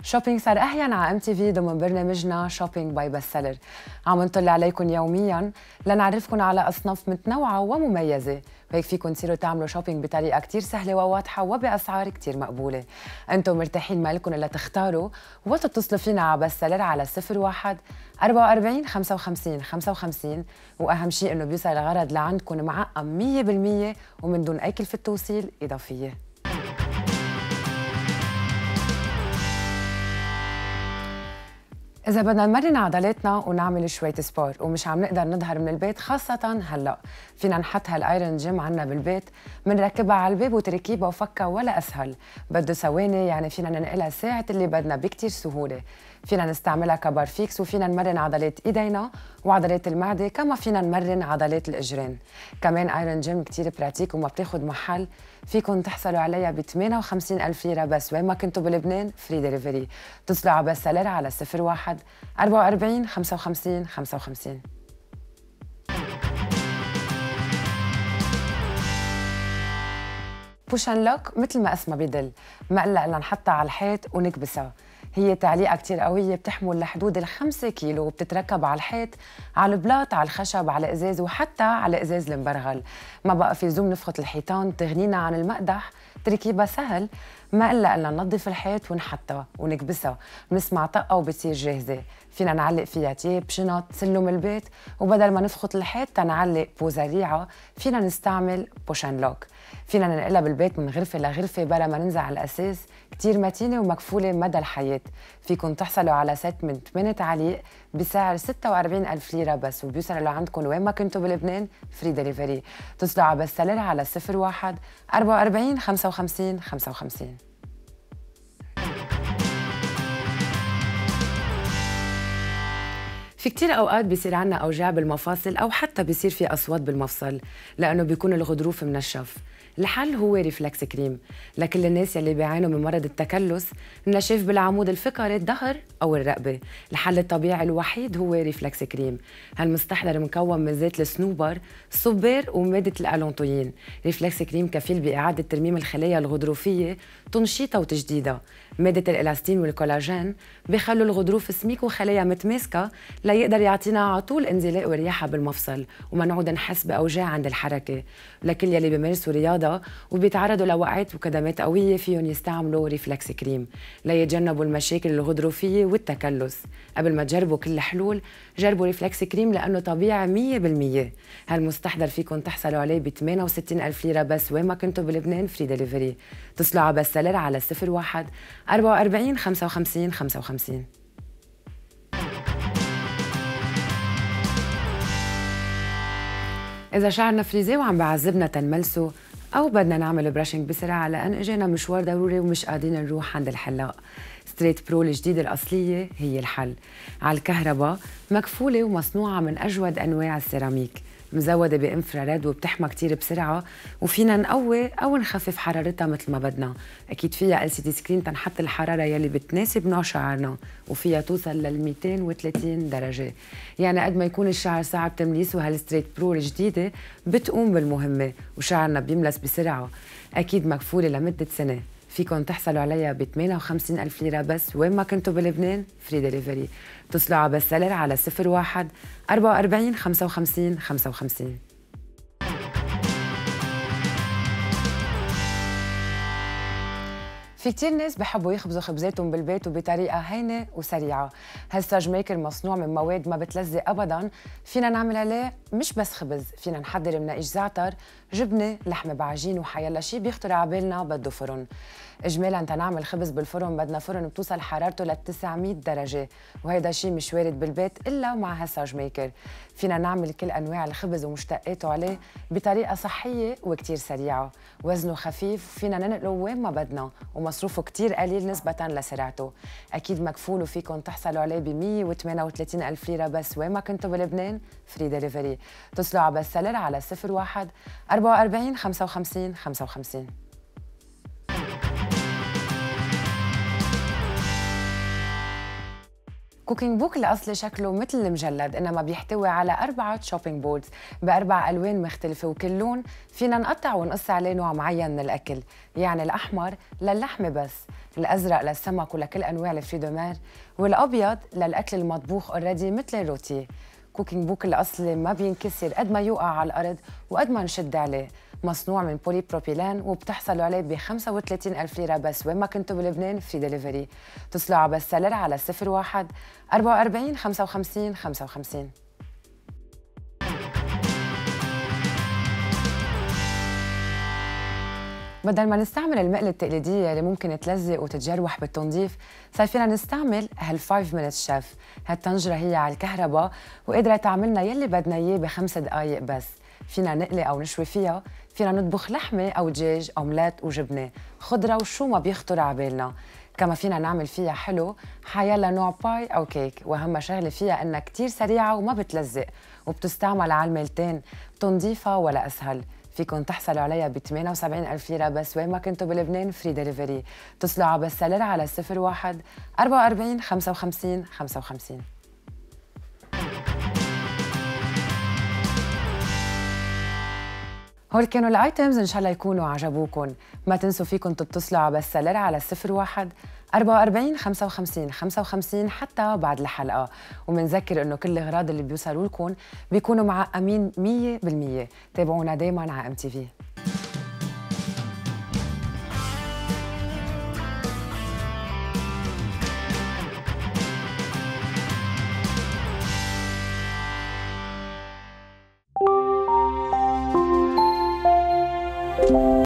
شوبينج صار أهين على MTV ضمن برنامجنا شوبينج باي بستسيلر. عم نطل عليكم يوميا لنعرفكم على أصناف متنوعة ومميزة، وهيك فيكم تصيروا تعملوا شوبينج بطريقة كتير سهلة وواضحة وبأسعار كتير مقبولة. أنتم مرتاحين، ما لكم إلا تختاروا وتتصلوا فينا على بستسيلر على 01 44 55 55، وأهم شيء إنه بيوصل الغرض لعندكم معقم 100% ومن دون أي كلفة توصيل إضافية. إذا بدنا نمرن عضلاتنا ونعمل شوية سبور ومش عم نقدر نظهر من البيت، خاصة هلأ فينا نحط هالايرون جيم عنا بالبيت، منركبها على الباب وتركيبها وفكها ولا أسهل، بده ثواني، يعني فينا ننقلها ساعة اللي بدنا بكتير سهولة. فينا نستعملها كبارفيكس وفينا نمرن عضلات إيدينا وعضلات المعدة، كما فينا نمرن عضلات الإجرين. كمان ايرون جيم كتير براتيك وما بتاخد محل، فيكن تحصلوا عليها ب 58,000 ليرة بس وين ما كنتوا بلبنان، فري ديليفري. اتصلوا على بستسيلر على 01 44 55 55. بوش اند لوك مثل ما اسمها بيدل، مقلق لنحطها على الحيط ونكبسها. هي تعليقة كتير قوية، بتحمل لحدود ال5 كيلو وبتتركب على الحيط، على البلاط، على الخشب، على ازاز، وحتى على ازاز المبرغل. ما بقى في لزوم نفخت الحيطان تغنينا عن المقدح، تركيبها سهل. ما قلق لنا ننظف الحيط ونحطها ونكبسها، بنسمع طقة وبتصير جاهزة. فينا نعلق فيها تياب، شنط، سلم البيت، وبدل ما نفخت الحيط تنعلق بوزريعة فينا نستعمل بوش اند لوك. فينا ننقلها بالبيت من غرفة لغرفة بلا ما ننزع الأساس، كتير متينة ومكفولة مدى الحياة. فيكن تحصلوا على ست من 8 تعليق بسعر 46,000 ليرة بس، وبيوصل لعندكم وين ما كنتوا بلبنان، فري ديليفري. اتصلوا على بستسيلر على 01 44 55 55. في كتير أوقات بيصير عنا أوجاع بالمفاصل أو حتى بيصير في أصوات بالمفصل لأنه بيكون الغضروف منشف. الحل هو ريفلكس كريم لكل الناس يلي بيعانوا من مرض التكلس، النشاف بالعمود الفقري، الظهر أو الرقبة. الحل الطبيعي الوحيد هو ريفلكس كريم. هالمستحضر مكون من زيت الصنوبر، الصبار، ومادة الألونتوين. ريفلكس كريم كفيل بإعادة ترميم الخلايا الغضروفية، تنشيطها وتجديدها. مادة الإلاستين والكولاجين بيخلوا الغضروف سميك وخلايا متماسكة ليقدر يعطينا على طول انزلاق ورياحة بالمفصل وما نعود نحس بأوجاع عند الحركة. لكل يلي بيمارسوا رياضة وبيتعرضوا لوقعات وكدمات قوية فيهم يستعملوا ريفلكس كريم ليتجنبوا المشاكل الغضروفية والتكلس. قبل ما تجربوا كل الحلول جربوا ريفلكس كريم لأنه طبيعي 100%. هالمستحضر فيكم تحصلوا عليه ب 68,000 ليرة بس وين ما كنتوا بلبنان، فري ديليفري. اتصلوا على بستسيلر على 01 44 55 55. إذا شعرنا فريزي وعم بعذبنا تنملسه، أو بدنا نعمل براشنج بسرعة لأن إجينا مشوار ضروري ومش قادرين نروح عند الحلاق، ستريت برو الجديدة الأصلية هي الحل. على الكهرباء، مكفولة ومصنوعة من أجود أنواع السيراميك، مزودة بإنفراريد وبتحمى كتير بسرعة، وفينا نقوي أو نخفف حرارتها مثل ما بدنا. أكيد فيها LCD سكرين تنحط الحرارة يلي بتناسب نوع شعرنا، وفيها توصل لل 230 درجة. يعني قد ما يكون الشعر صعب تمليسه، هالستريت برو الجديدة بتقوم بالمهمة وشعرنا بيملس بسرعة. أكيد مكفولة لمدة سنة. فيكن تحصلوا عليها ب 58,000 ليرة بس وين ما كنتوا بلبنان، فري ديليفري. اتصلوا على بستسيلر على 01 44 55 55. في كتير ناس بحبوا يخبزوا خبزاتهم بالبيت وبطريقة هينة وسريعة. هالساج ميكر مصنوع من مواد ما بتلزق أبداً، فينا نعمل عليه مش بس خبز، فينا نحضر مناقيش زعتر، جبنة، لحمة بعجين، وحيلا شي بيخطر على بالنا بده فرن. إجمالاً تنعمل خبز بالفرن بدنا فرن بتوصل حرارته ل 900 درجة، وهيدا شي مش وارد بالبيت إلا مع هالساج ميكر. فينا نعمل كل أنواع الخبز ومشتقاته عليه بطريقة صحية وكتير سريعة، وزنه خفيف، فينا ننقله وين ما بدنا، ومصروفه كتير قليل نسبة لسرعته. أكيد مكفول وفيكن تحصلوا عليه ب 138,000 ليرة بس وين ما كنتوا بلبنان، فري ديليفري. اتصلوا على بستسيلر على 01 44 55 55. كوكينج بوك الأصلي شكله مثل المجلد، إنما بيحتوي على 4 شوبينج بوردز ب4 ألوان مختلفة، وكل لون فينا نقطع ونقص عليه نوع معين من الأكل. يعني الأحمر للحمة بس، الأزرق للسمك ولكل أنواع الفري دو مير، والأبيض للأكل المطبوخ اوريدي مثل الروتي. كوكينج بوك الأصلي ما بينكسر قد ما يوقع على الأرض وقد ما نشد عليه. مصنوع من بولي بروبيلان وبتحصلوا عليه ب 35,000 ليرة بس وين ما كنتوا بلبنان فري دليفري. اتصلوا على بس سيلر على 01 44 55 55. بدل ما نستعمل المقلة التقليدية اللي ممكن تلزق وتتجروح بالتنظيف، صار فينا نستعمل هال5 minute شيف. هالطنجرة هي على الكهرباء وقادرة تعملنا يلي بدنا اياه ب5 دقايق بس. فينا نقلي أو نشوي فيها، فينا نطبخ لحمة أو دجاج، أومليت وجبنة، خضرة وشو ما بيخطر على بالنا. كما فينا نعمل فيها حلو حيلا نوع باي أو كيك، وأهم شغلة فيها إنها كتير سريعة وما بتلزق، وبتستعمل على الميلتين، تنظيفها ولا أسهل. فيكن تحصلوا عليها ب 78,000 ليرة بس وين ما كنتوا بلبنان فري دليفري. اتصلوا على بس سيلر على 01 44 55 55. هول كانوا الايتمز، ان شاء الله يكونوا عجبوكم. ما تنسوا فيكم تتصلوا على بس سيلر على 01 44 55 55 حتى بعد الحلقه. ومنذكر انه كل الاغراض اللي بيوصلوا لكم بيكونوا معقمين 100%. تابعونا دايما على MTV.